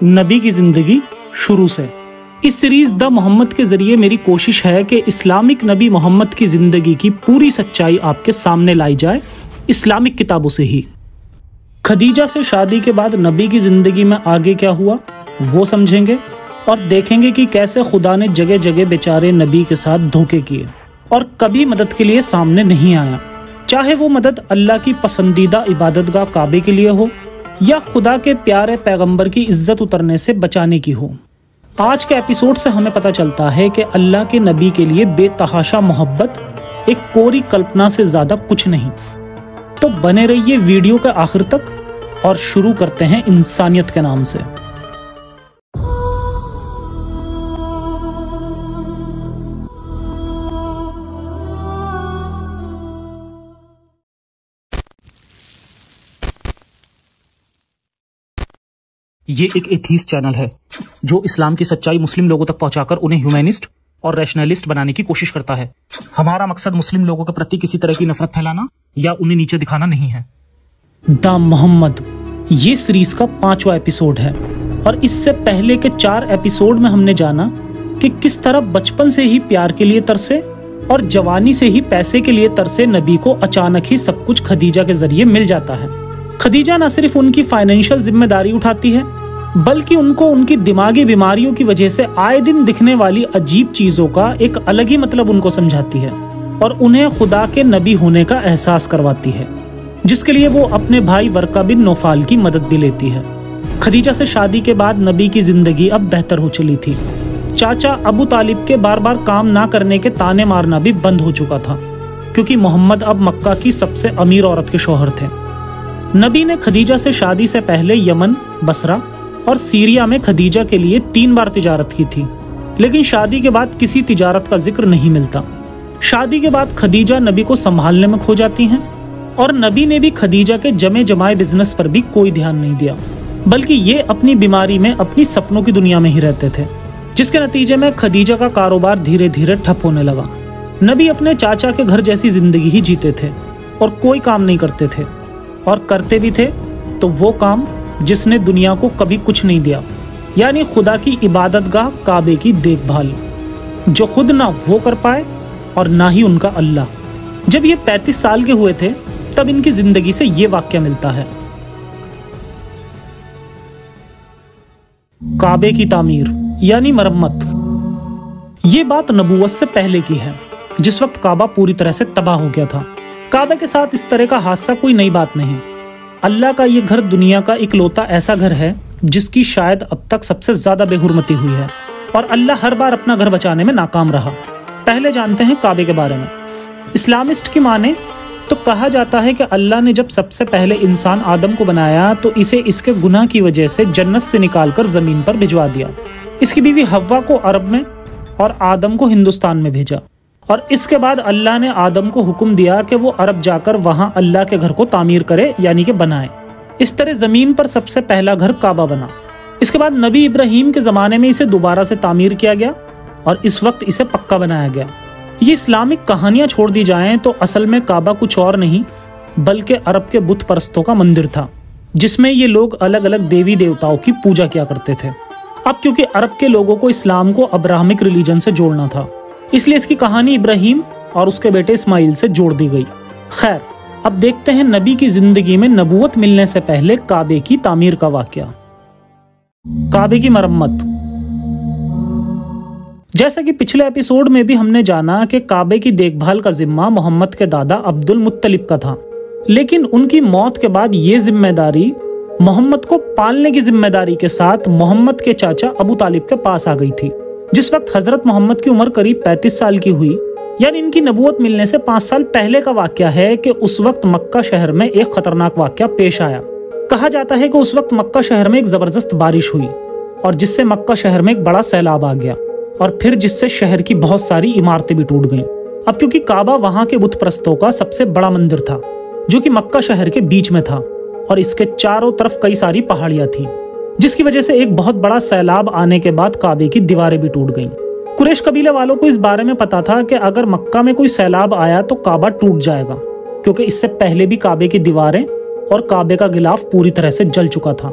نبی کی زندگی شروع سے۔ اس سیریز دا محمد کے ذریعے میری کوشش ہے کہ اسلامک نبی محمد کی زندگی کی پوری سچائی آپ کے سامنے لائی جائے، اسلامک کتابوں سے ہی۔ خدیجہ سے شادی کے بعد نبی کی زندگی میں آگے کیا ہوا وہ سمجھیں گے اور دیکھیں گے کہ کیسے خدا نے جگہ جگہ بیچارے نبی کے ساتھ دھوکے کیے اور کبھی مدد کے لیے سامنے نہیں آیا، چاہے وہ مدد اللہ کی پسندیدہ عبادت گاہ کعبے کے لیے ہو یا خدا کے پیارے پیغمبر کی عزت اترنے سے بچانے کی ہو۔ آج کے ایپیسوڈ سے ہمیں پتہ چلتا ہے کہ اللہ کے نبی کے لیے بے تحاشا محبت ایک کوری کلپنا سے زیادہ کچھ نہیں۔ تو بنے رہیے ویڈیو کے آخر تک اور شروع کرتے ہیں انسانیت کے نام سے۔ یہ ایک ایتھیسٹ چینل ہے جو اسلام کی سچائی مسلم لوگوں تک پہنچا کر انہیں ہیومینسٹ اور ریشنلسٹ بنانے کی کوشش کرتا ہے۔ ہمارا مقصد مسلم لوگوں کے پرتی کسی طرح کی نفرت پھیلانا یا انہیں نیچے دکھانا نہیں ہے۔ دا محمد یہ سیریز کا 5واں ایپیسوڈ ہے اور اس سے پہلے کے 4 ایپیسوڈ میں ہم نے جانا کہ کس طرح بچپن سے ہی پیار کے لیے ترسے اور جوانی سے ہی پیسے کے لیے ترسے نبی کو اچانک ہی سب کچھ خدیجہ کے ذریعے مل جاتا ہے۔ خدیجہ نہ صرف ان کی فائنینشل ذمہ داری اٹھاتی ہے بلکہ ان کو ان کی دماغی بیماریوں کی وجہ سے آئے دن دکھنے والی عجیب چیزوں کا ایک الگ ہی مطلب ان کو سمجھاتی ہے اور انہیں خدا کے نبی ہونے کا احساس کرواتی ہے، جس کے لیے وہ اپنے بھائی ورقہ بن نوفال کی مدد بھی لیتی ہے۔ خدیجہ سے شادی کے بعد نبی کی زندگی اب بہتر ہو چلی تھی۔ چاچا ابو طالب کے بار بار کام نہ کرنے کے تانے مارنا بھی بند ہو چکا تھا کیونکہ محمد اب مکہ کی سب سے امیر عورت کے شوہر تھے۔ نبی نے خدیجہ سے شادی سے پہلے یمن، بصرہ اور سیریا میں خدیجہ کے لیے 3 بار تجارت کی تھی، لیکن شادی کے بعد کسی تجارت کا ذکر نہیں ملتا۔ شادی کے بعد خدیجہ نبی کو سنبھالنے میں کھو جاتی ہیں اور نبی نے بھی خدیجہ کے جمے جمائے بزنس پر بھی کوئی دھیان نہیں دیا، بلکہ یہ اپنی بیماری میں اپنی سپنوں کی دنیا میں ہی رہتے تھے، جس کے نتیجے میں خدیجہ کا کاروبار دھیرے دھیرے ٹھپ ہونے لگا۔ نبی اپنے چاچا کے گھر جیسی زندگی ہی جیتے تھے اور کوئی کام نہیں کرتے تھے، اور کرتے بھی تھے تو وہ کام جس نے دنیا کو کبھی کچھ نہیں دیا، یعنی خدا کی عبادت گاہ کعبے کی دیکھ بھال، جو خود نہ وہ کر پائے اور نہ ہی ان کا اللہ۔ جب یہ 35 سال کے ہوئے تھے تب ان کی زندگی سے یہ واقعہ ملتا ہے۔ کعبے کی تعمیر یعنی مرمت، یہ بات نبوت سے پہلے کی ہے، جس وقت کعبہ پوری طرح سے تباہ ہو گیا تھا۔ کعبے کے ساتھ اس طرح کا حادثہ کوئی نئی بات نہیں۔ اللہ کا یہ گھر دنیا کا اکلوتا ایسا گھر ہے جس کی شاید اب تک سب سے زیادہ بے حرمتی ہوئی ہے، اور اللہ ہر بار اپنا گھر بچانے میں ناکام رہا۔ پہلے جانتے ہیں کعبے کے بارے میں۔ اسلامسٹ کی مانے تو کہا جاتا ہے کہ اللہ نے جب سب سے پہلے انسان آدم کو بنایا تو اسے اس کے گناہ کی وجہ سے جنت سے نکال کر زمین پر بھجوا دیا۔ اس کی بیوی حوا کو عرب میں اور آدم کو ہندوستان میں بھیجا، اور اس کے بعد اللہ نے آدم کو حکم دیا کہ وہ عرب جا کر وہاں اللہ کے گھر کو تعمیر کرے، یعنی کہ بنائے۔ اس طرح زمین پر سب سے پہلا گھر کعبہ بنا۔ اس کے بعد نبی ابراہیم کے زمانے میں اسے دوبارہ سے تعمیر کیا گیا اور اس وقت اسے پکا بنایا گیا۔ یہ اسلامک کہانیاں چھوڑ دی جائیں تو اصل میں کعبہ کچھ اور نہیں بلکہ عرب کے بت پرستوں کا مندر تھا، جس میں یہ لوگ الگ الگ دیوی دیوتاؤں کی پوجا کیا کرتے تھے۔ اب کیونکہ عرب کے لوگوں کو اسلام کو ابراہمک ریلیجن سے جوڑنا تھا، اس لیے اس کی کہانی ابراہیم اور اس کے بیٹے اسماعیل سے جوڑ دی گئی۔ خیر، اب دیکھتے ہیں نبی کی زندگی میں نبوت ملنے سے پہلے کعبے کی تعمیر کا واقعہ۔ کعبے کی مرمت، جیسا کہ پچھلے ایپیسوڈ میں بھی ہم نے جانا کہ کعبے کی دیکھ بھال کا ذمہ محمد کے دادا عبد المطلب کا تھا، لیکن ان کی موت کے بعد یہ ذمہ داری محمد کو پالنے کی ذمہ داری کے ساتھ محمد کے چاچا ابو طالب کے پاس آ گئی تھی۔ جس وقت حضرت محمد کی عمر قریب 35 سال کی ہوئی، یعنی ان کی نبوت ملنے سے 5 سال پہلے کا واقعہ ہے کہ اس وقت مکہ شہر میں ایک خطرناک واقعہ پیش آیا۔ کہا جاتا ہے کہ اس وقت مکہ شہر میں ایک زبردست بارش ہوئی اور جس سے مکہ شہر میں ایک بڑا سیلاب آ گیا، اور پھر جس سے شہر کی بہت ساری عمارتیں بھی ٹوٹ گئیں۔ اب کیونکہ کعبہ وہاں کے بت پرستوں کا سب سے بڑا مندر تھا جو کہ مکہ شہر کے بیچ میں تھا، اور اس کے چاروں طرف کئی ساری پہاڑیاں تھیں، جس کی وجہ سے ایک بہت بڑا سیلاب آنے کے بعد کعبے کی دیواریں بھی ٹوٹ گئیں۔ قریش قبیلے والوں کو اس بارے میں پتا تھا کہ اگر مکہ میں کوئی سیلاب آیا تو کعبہ ٹوٹ جائے گا، کیونکہ اس سے پہلے بھی کعبے کی دیواریں اور کعبے کا غلاف پوری طرح سے جل چکا تھا۔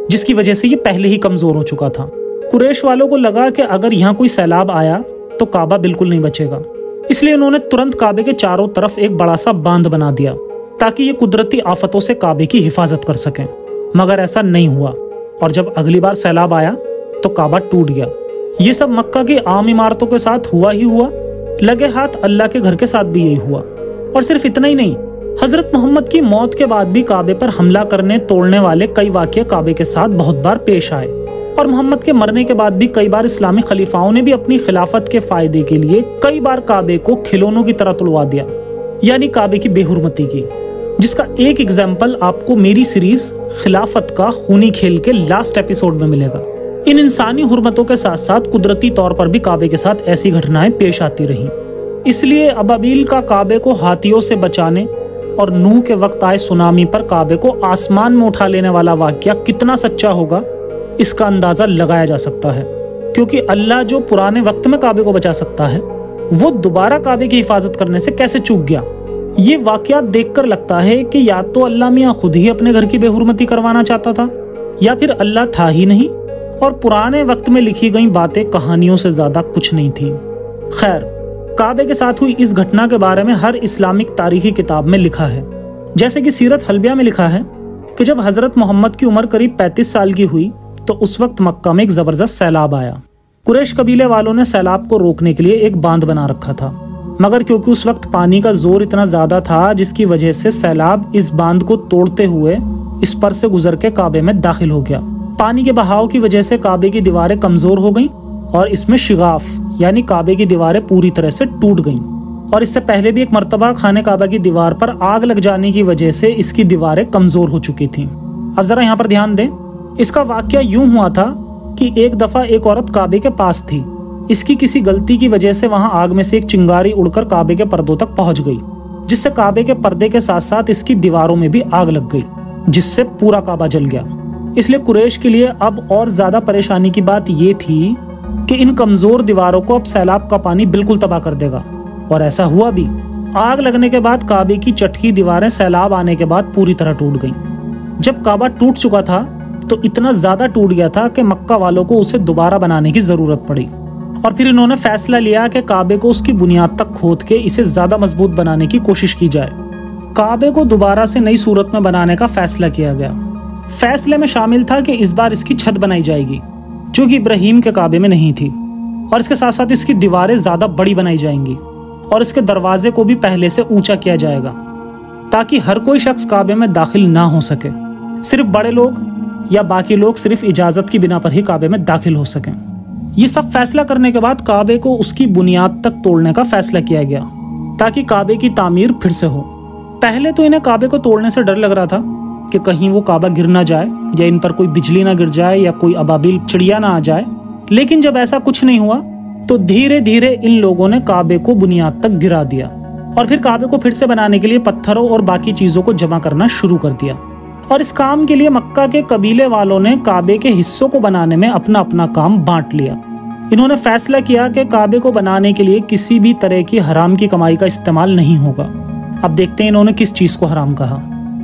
जिसकी वजह से ये पहले ही कमजोर हो चुका था। कुरैश वालों को लगा कि अगर यहाँ कोई सैलाब आया तो काबा बिल्कुल नहीं बचेगा, इसलिए उन्होंने तुरंत काबे के चारों तरफ एक बड़ा सा बांध बना दिया ताकि ये कुदरती आफतों से काबे की हिफाजत कर सकें। मगर ऐसा नहीं हुआ और जब अगली बार सैलाब आया तो काबा टूट गया। ये सब मक्का की आम इमारतों के साथ हुआ ही हुआ, लगे हाथ अल्लाह के घर के साथ भी यही हुआ। और सिर्फ इतना ही नहीं, हजरत मोहम्मद की मौत के बाद भी काबे पर हमला करने तोड़ने वाले कई वाक़ये काबे के साथ बहुत बार पेश आए। और मोहम्मद के मरने के बाद भी कई बार इस्लामी खलीफाओं ने भी अपनी खिलाफत के फायदे के लिए कई बार काबे को खिलौनों की तरह तुड़वा दिया, यानी काबे की बेहुरमती की, जिसका एक एग्जाम्पल आपको मेरी सीरीज खिलाफत का खूनी खेल के लास्ट एपिसोड में मिलेगा। इन इंसानी हुर्मतों के साथ साथ कुदरती तौर पर भी काबे के साथ ऐसी घटनाएं पेश आती रहीं। इसलिए अबाबील का काबे को हाथियों से बचाने और नूह के वक्त आए सुनामी पर काबे को आसमान में उठा लेने वाला वाकया कितना सच्चा होगा, इसका अंदाजा लगाया जा सकता है। क्योंकि अल्लाह जो पुराने वक्त में काबे को बचा सकता है, वो दोबारा काबे की हिफाजत करने से कैसे चूक गया। ये वाकया देखकर लगता है कि या तो अल्लाह मियाँ खुद ही अपने घर की बेहुरमती करवाना चाहता था, या फिर अल्लाह था ही नहीं और पुराने वक्त में लिखी गई बातें कहानियों से ज्यादा कुछ नहीं थी। खैर, काबे के साथ हुई इस घटना के बारे में हर इस्लामिक तारीखी किताब में लिखा है। जैसे कि सीरत हल्बिया में लिखा है कि जब हजरत मोहम्मद की उम्र करीब 35 साल की हुई तो उस वक्त मक्का में एक जबरदस्त सैलाब आया। कुरैश कबीले वालों ने सैलाब को रोकने के लिए एक बांध बना रखा था, मगर क्योंकि उस वक्त पानी का जोर इतना ज्यादा था जिसकी वजह से सैलाब इस बांध को तोड़ते हुए इस पर से गुजर के काबे में दाखिल हो गया। पानी के बहाव की वजह से काबे की दीवारें कमजोर हो गईं और इसमें शिगाफ यानी काबे की दीवारें पूरी तरह से टूट गईं। और इससे पहले भी एक मर्तबा खाने काबा की दीवार पर आग लग जाने की वजह से इसकी दीवारें कमजोर हो चुकी थीं। अब जरा यहाँ पर ध्यान दें, इसका वाकया यूं हुआ था कि एक दफा एक औरत काबे के पास थी। इसकी किसी गलती की वजह से वहां आग में से एक चिंगारी उड़कर काबे के पर्दों तक पहुंच गई, जिससे काबे के पर्दे के साथ साथ इसकी दीवारों में भी आग लग गई, जिससे पूरा काबा जल गया। इसलिए कुरैश के लिए अब और ज्यादा परेशानी की बात ये थी कि इन कमजोर दीवारों को अब सैलाब का पानी बिल्कुल तबाह कर देगा। और ऐसा हुआ भी। आग लगने के बाद काबे की चटकी दीवारें सैलाब आने के बाद पूरी तरह टूट गईं। जब काबा टूट चुका था तो इतना ज्यादा टूट गया था कि मक्का वालों को उसे दोबारा बनाने की जरूरत पड़ी। और फिर इन्होंने फैसला लिया कि काबे को उसकी बुनियाद तक खोद के इसे ज्यादा मजबूत बनाने की कोशिश की जाए। काबे को दोबारा से नई सूरत में बनाने का फैसला किया गया। फैसले में शामिल था कि इस बार इसकी छत बनाई जाएगी, जो कि इब्राहिम के काबे में नहीं थी, और इसके साथ साथ इसकी दीवारें ज्यादा बड़ी बनाई जाएंगी और इसके दरवाजे को भी पहले से ऊंचा किया जाएगा ताकि हर कोई शख्स काबे में दाखिल ना हो सके। सिर्फ बड़े लोग या बाकी लोग सिर्फ इजाजत की बिना पर ही काबे में दाखिल हो सकें। ये सब फैसला करने के बाद काबे को उसकी बुनियाद तक तोड़ने का फैसला किया गया ताकि काबे की तामीर फिर से हो। पहले तो इन्हें काबे को तोड़ने से डर लग रहा था कि कहीं वो काबा गिर ना जाए या इन पर कोई बिजली ना गिर जाए या कोई अबाबिल चिड़िया ना आ जाए। लेकिन जब ऐसा कुछ नहीं हुआ तो धीरे धीरे इन लोगों ने काबे को बुनियाद तक गिरा दिया और फिर काबे को फिर से बनाने के लिए पत्थरों और बाकी चीजों को जमा करना शुरू कर दिया। और इस काम के लिए मक्का के कबीले वालों ने काबे के हिस्सों को बनाने में अपना अपना काम बांट लिया। इन्होंने फैसला किया कि काबे को बनाने के लिए किसी भी तरह की हराम की कमाई का इस्तेमाल नहीं होगा। अब देखते हैं इन्होंने किस चीज को हराम कहा।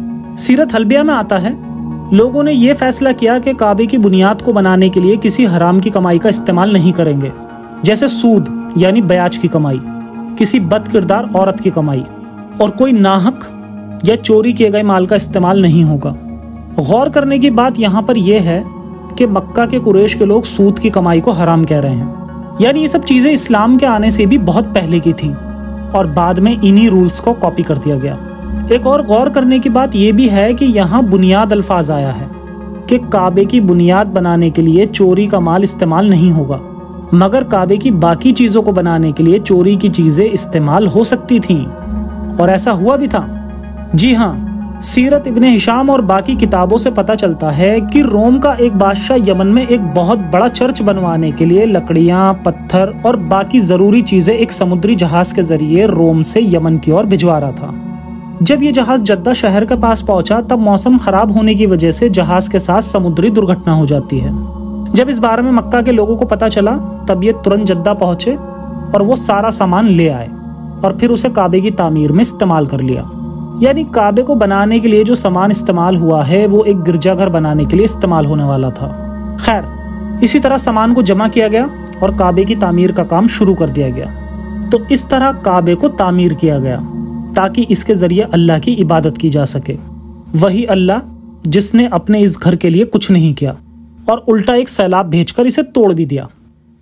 सीरत हल्बिया में आता है, लोगों ने यह फैसला किया कि काबे की बुनियाद को बनाने के लिए किसी हराम की कमाई का इस्तेमाल नहीं करेंगे, जैसे सूद यानी ब्याज की कमाई, किसी बदकिरदार औरत की कमाई, और कोई नाहक या चोरी किए गए माल का इस्तेमाल नहीं होगा। गौर करने की बात यहाँ पर यह है कि मक्का के कुरैश के लोग सूद की कमाई को हराम कह रहे हैं, यानी ये सब चीजें इस्लाम के आने से भी बहुत पहले की थीं और बाद में इन्हीं रूल्स को कॉपी कर दिया गया। एक और गौर करने की बात यह भी है कि यहाँ बुनियाद अल्फाज आया है कि काबे की बुनियाद बनाने के लिए चोरी का माल इस्तेमाल नहीं होगा, मगर काबे की बाकी चीजों को बनाने के लिए चोरी की चीजें इस्तेमाल हो सकती थीं। और ऐसा हुआ भी था। जी हाँ, सीरत इब्ने हिशाम और बाकी किताबों से पता चलता है कि रोम का एक बादशाह यमन में एक बहुत बड़ा चर्च बनवाने के लिए लकड़ियां, पत्थर और बाकी जरूरी चीजें एक समुद्री जहाज के जरिए रोम से यमन की ओर भिजवा रहा था। जब ये जहाज जद्दा शहर के पास पहुंचा तब मौसम खराब होने की वजह से जहाज के साथ समुद्री दुर्घटना हो जाती है। जब इस बारे में मक्का के लोगों को पता चला तब ये तुरंत जद्दा पहुंचे और वो सारा सामान ले आए और फिर उसे काबे की तामीर में इस्तेमाल कर लिया। یعنی کعبے کو بنانے کے لیے جو سامان استعمال ہوا ہے وہ ایک گرجا گھر بنانے کے لیے استعمال ہونے والا تھا۔ خیر، اسی طرح سامان کو جمع کیا گیا اور کعبے کی تعمیر کا کام شروع کر دیا گیا۔ تو اس طرح کعبے کو تعمیر کیا گیا تاکہ اس کے ذریعے اللہ کی عبادت کی جا سکے، وہی اللہ جس نے اپنے اس گھر کے لیے کچھ نہیں کیا اور الٹا ایک سیلاب بھیج کر اسے توڑ بھی دیا۔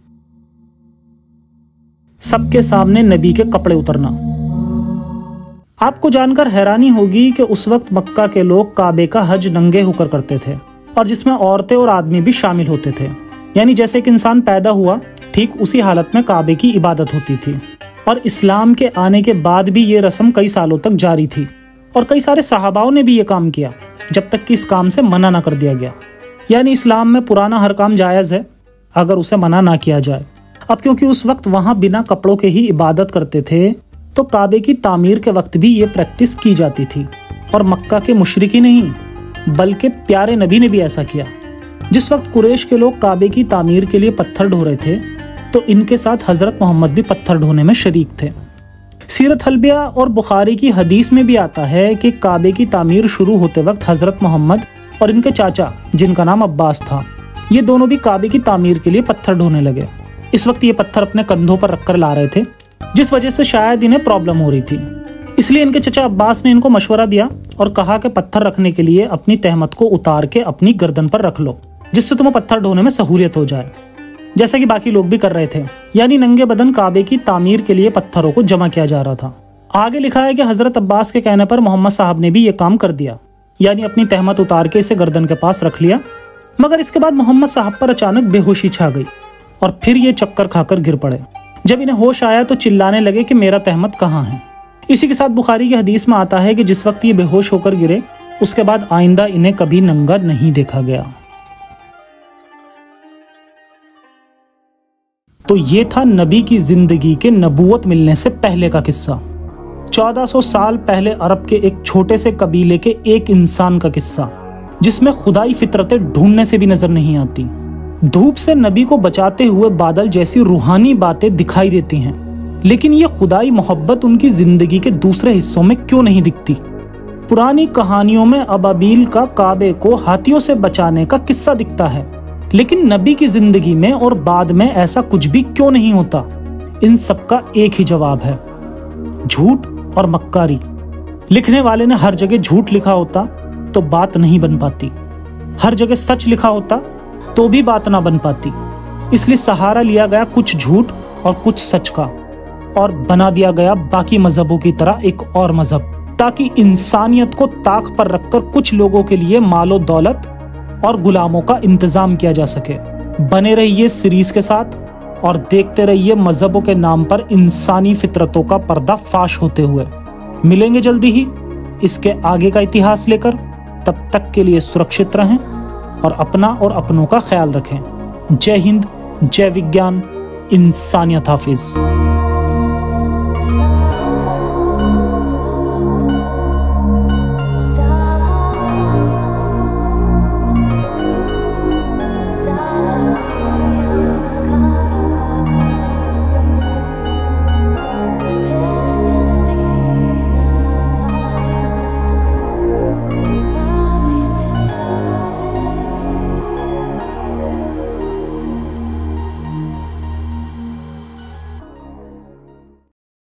سب کے سامنے نبی کے کپڑے اترنا۔ آپ کو جان کر حیرانی ہوگی کہ اس وقت مکہ کے لوگ کعبے کا حج ننگے ہو کر کرتے تھے، اور جس میں عورتیں اور آدمی بھی شامل ہوتے تھے۔ یعنی جیسے ایک انسان پیدا ہوا ٹھیک اسی حالت میں کعبے کی عبادت ہوتی تھی، اور اسلام کے آنے کے بعد بھی یہ رسم کئی سالوں تک جاری تھی، اور کئی سارے صحاباؤں نے بھی یہ کام کیا جب تک کہ اس کام سے منع نہ کر دیا گیا۔ یعنی اسلام میں پرانا ہر کام جائز ہے اگر اسے منع نہ کیا جائے۔ اب کیونکہ اس وقت وہاں بنا کپڑوں کے ہی عبادت کرتے تھے تو کعبے کی تعمیر کے وقت بھی یہ پریکٹس کی جاتی تھی، اور مکہ کے مشرک ہی نہیں بلکہ پیارے نبی نے بھی ایسا کیا۔ جس وقت قریش کے لوگ کعبے کی تعمیر کے لیے پتھر ڈھو رہے تھے تو ان کے ساتھ حضرت محمد بھی پتھر ڈھونے میں شریک تھے۔ سیرت حلبیہ اور بخاری کی حدیث میں بھی آتا ہے کہ کعبے کی تعمیر شروع ہوتے وقت حضرت محمد اور ان کے چاچا جن کا نام عباس تھا، یہ دونوں بھی کعبے کی تعمیر کے لیے پتھر ڈھونے لگے۔ اس وقت یہ پتھر اپنے کندھوں پر رکھ کر لا رہے تھے، جس وجہ سے شاید انہیں پرابلم ہو رہی تھی۔ اس لیے ان کے چچا عباس نے ان کو مشورہ دیا اور کہا کہ پتھر رکھنے کے لیے اپنی تہمت کو اتار کے اپنی گردن پر رکھ لو، جس سے تمہیں پتھر ڈھونے میں سہولیت ہو جائے، جیسا کہ باقی لوگ بھی کر رہے تھے۔ یعنی ننگے بدن کعبے کی تعمیر کے لیے پتھروں کو جمع کیا جا رہا تھا۔ آگے لکھا ہے کہ حضرت عباس کے کہنے پر محمد صاحب نے بھی یہ کام کر دیا، یعنی اپنی تہمت اتار کے اسے گردن کے پاس رکھ لیا، مگر اس کے بعد محمد صاحب پر اچانک بے ہوشی چھا گئی اور پھر یہ چکر کھا کر گر پڑے۔ جب انہیں ہوش آیا تو چلانے لگے کہ میرا تہمت کہاں ہے۔ اسی کے ساتھ بخاری کی حدیث میں آتا ہے کہ جس وقت یہ بے ہوش ہو کر گرے اس کے بعد آئندہ انہیں کبھی ننگا نہیں دیکھا گیا۔ تو یہ تھا نبی کی زندگی کے نبوت ملنے سے پہلے کا قصہ۔ 1400 سال پہلے عرب کے ایک چھوٹے سے قبیلے کے ایک انسان کا قصہ، جس میں خدائی فطرتیں ڈھونڈنے سے بھی نظر نہیں آتی۔ دھوپ سے نبی کو بچاتے ہوئے بادل جیسی روحانی باتیں دکھائی دیتی ہیں، لیکن یہ خدائی محبت ان کی زندگی کے دوسرے حصوں میں کیوں نہیں دکھتی؟ پرانی کہانیوں میں ابابیل کا کعبے کو ہاتھیوں سے بچانے کا قصہ دکھتا ہے، لیکن نبی کی زندگی میں اور بعد میں ایسا کچھ بھی کیوں نہیں ہوتا؟ ان سب کا ایک ہی جواب ہے: جھوٹ اور مکاری۔ لکھنے والے نے ہر جگہ جھوٹ لکھا ہوتا تو بات نہیں بن پاتی، ہر جگہ سچ لکھا ہوتا تو بھی بات نہ بن پاتی۔ اس لیے سہارا لیا گیا کچھ جھوٹ اور کچھ سچ کا، اور بنا دیا گیا باقی مذہبوں کی طرح ایک اور مذہب، تاکہ انسانیت کو طاق پر رکھ کر کچھ لوگوں کے لیے مال و دولت اور غلاموں کا انتظام کیا جا سکے۔ بنے رہیے سیریز کے ساتھ اور دیکھتے رہیے مذہبوں کے نام پر انسانی فطرتوں کا پردہ فاش ہوتے ہوئے۔ ملیں گے جلدی ہی اس کے آگے کا اتہاس لے کر۔ تب تک کے لیے سرکشت رہیں اور اپنا اور اپنوں کا خیال رکھیں۔ جے ہند، جے وگیان، انسانیت حافظ۔